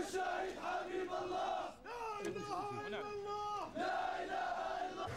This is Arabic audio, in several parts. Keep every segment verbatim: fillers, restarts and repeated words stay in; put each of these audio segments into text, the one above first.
الشهيد حبيب الله. لا إله إلا الله. لا إله إلا الله.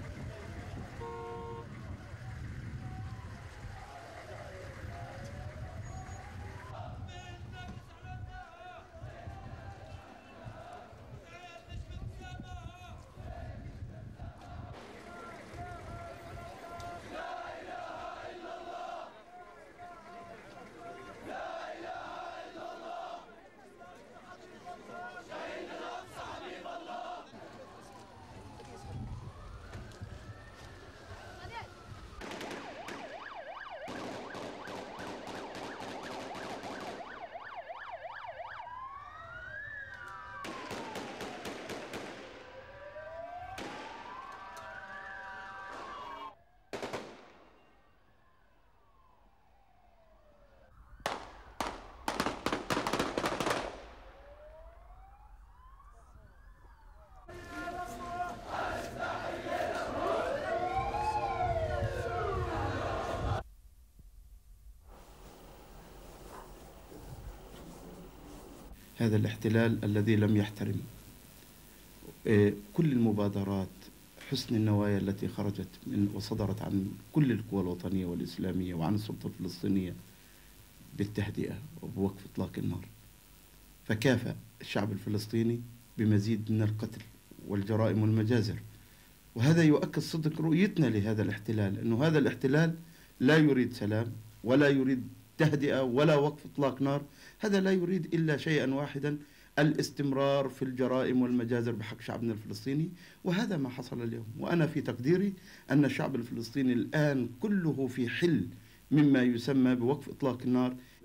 هذا الاحتلال الذي لم يحترم كل المبادرات حسن النوايا التي خرجت من وصدرت عن كل القوى الوطنية والإسلامية وعن السلطة الفلسطينية بالتهدئة وبوقف إطلاق النار، فكافأ الشعب الفلسطيني بمزيد من القتل والجرائم والمجازر. وهذا يؤكد صدق رؤيتنا لهذا الاحتلال، أنه هذا الاحتلال لا يريد سلام ولا يريد تهدئة ولا وقف إطلاق نار، هذا لا يريد إلا شيئا واحدا، الاستمرار في الجرائم والمجازر بحق شعبنا الفلسطيني. وهذا ما حصل اليوم. وأنا في تقديري أن الشعب الفلسطيني الآن كله في حل مما يسمى بوقف إطلاق النار